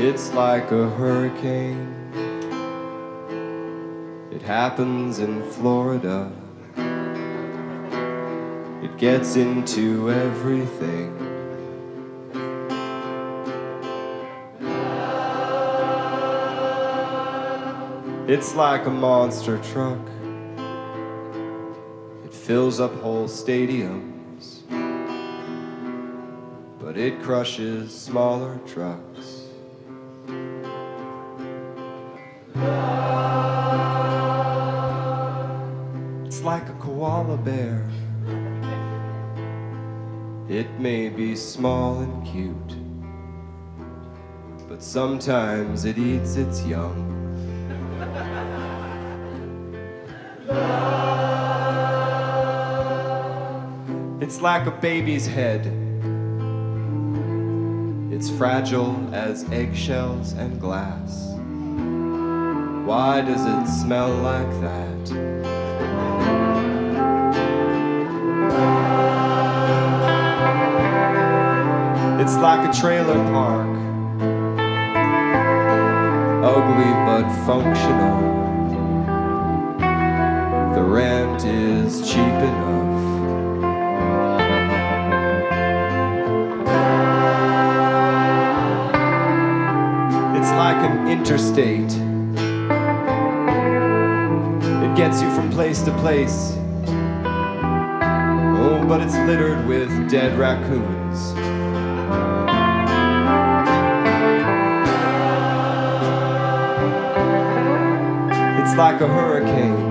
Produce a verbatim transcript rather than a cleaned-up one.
It's like a hurricane. It happens in Florida. It gets into everything. It's like a monster truck. It fills up whole stadiums, but it crushes smaller trucks. It's like a koala bear. It may be small and cute, but sometimes it eats its young. It's like a baby's head. It's fragile as eggshells and glass. Why does it smell like that? It's like a trailer park, ugly but functional. The rent is cheap enough. It's like an interstate. It gets you from place to place. Oh, but it's littered with dead raccoons. It's like a hurricane.